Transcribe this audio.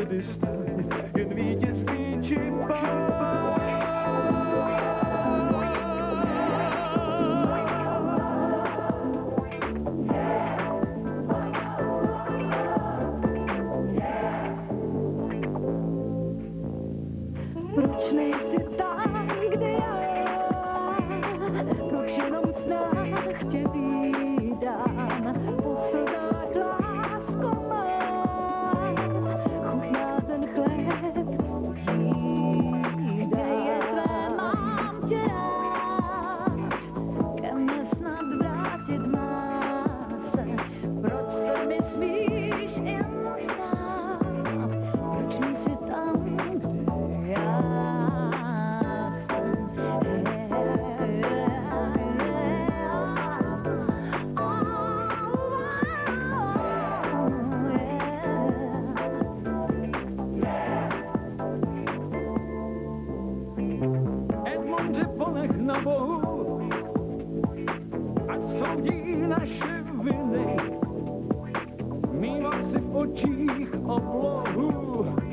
fordista, jen vítězství či pád. Proč nejsi tam, kde já? Proč jenom v snách tě vídám? Po slzách lásko mám, chutná ten chléb jídám. Kde je tvé mám tě rád, ke mně snad vrátit má se. Proč se mi smíš jen sám? Proč nejsi tam, kde já? Edmonde, ponech na Bohu, ať soudí naše viny. Mýval si v očích oblohu,